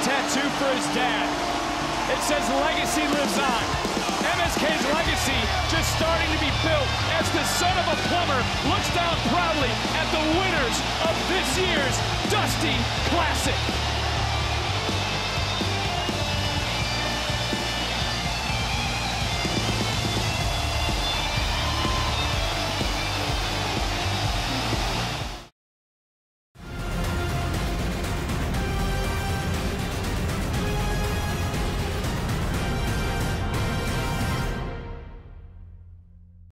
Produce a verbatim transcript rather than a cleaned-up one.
tattoo for his dad. It says legacy lives on. M S K's legacy just starting to be built as the son of a plumber looks down proudly at the winners of this year's Dusty Classic.